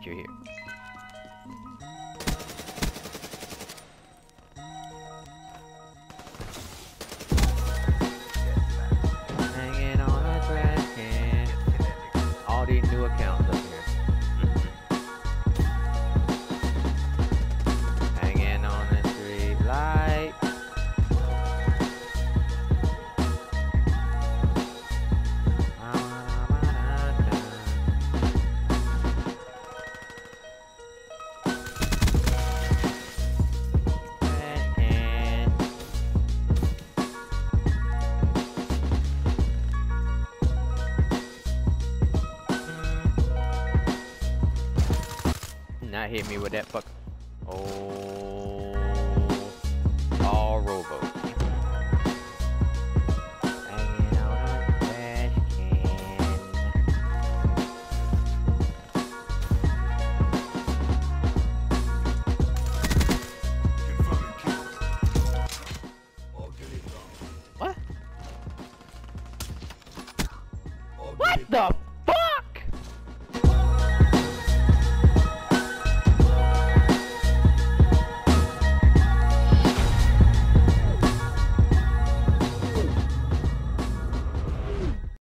that you're here. Hanging on a trash can. All these new accounts up here. Hanging on the street light. Not hit me with that fuck. Oh, all robo. Hanging on a trash can. What? What the?